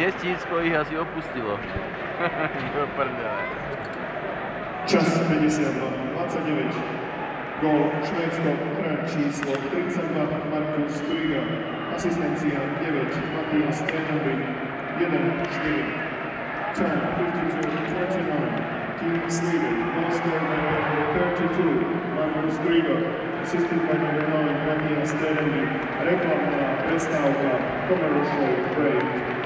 Testícko ich asi opustilo. Do prdele. Čas 52-29. Gól Švédsko, hráč číslo 32 Markus Kryger. Asistencia 9 Matias Trenary 1-4. Time 52-29. Team Sweden, goal scored by number 32 Markus Kryger. Assisted by number 9 Matias Trenary. Reklamná prestávka, commercial break.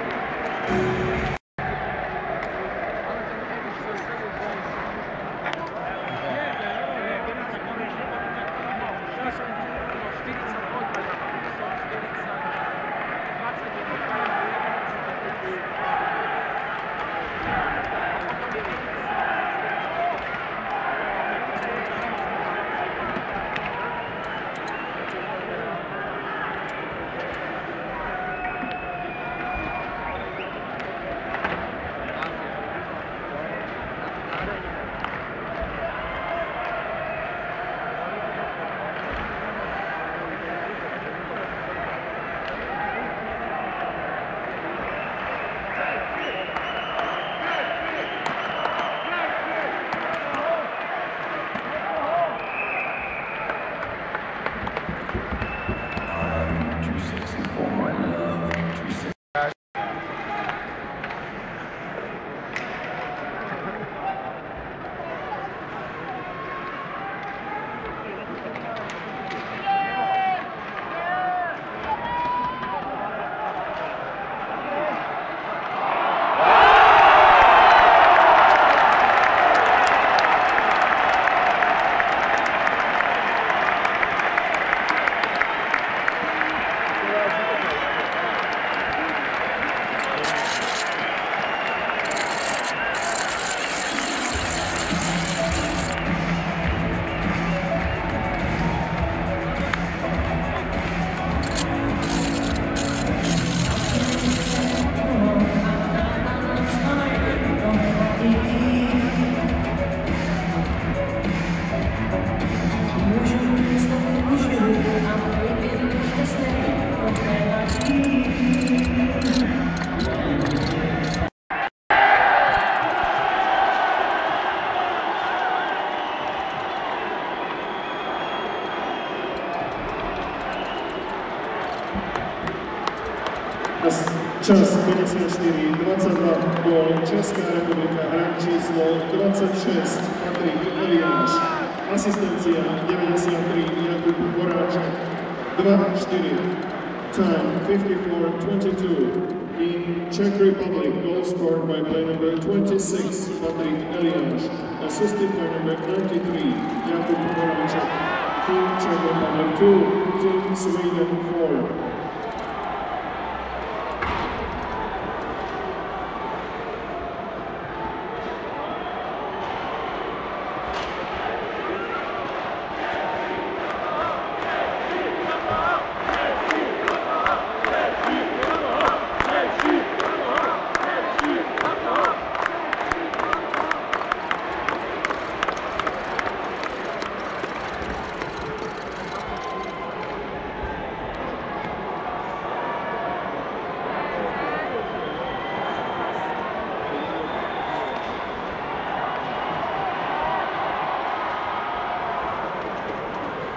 Čas 54-22, gól Česká republika, hráč číslo 26 Patrik Eliáš. Asistencia 93 Jakub Boráček 2-4. Time 54-22. In Czech Republic, goal scored by player number 26 Patrik Eliáš. Assisted by number 93 Jakub Boráček. Team Czech Republic 2, Team Sweden 4.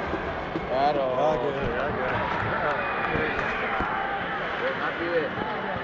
Claro. Okay. Not